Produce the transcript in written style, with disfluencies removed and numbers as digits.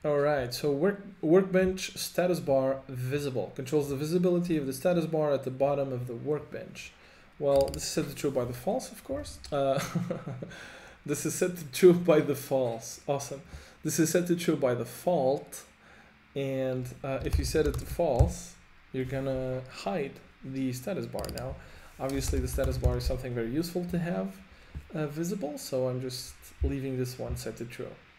All right, so workbench status bar visible controls the visibility of the status bar at the bottom of the workbench. Well, this is set to true by the false, of course. This is set to true by the false. Awesome. This is set to true by default, and if you set it to false, you're gonna hide the status bar. Now, obviously, the status bar is something very useful to have visible, so I'm just leaving this one set to true.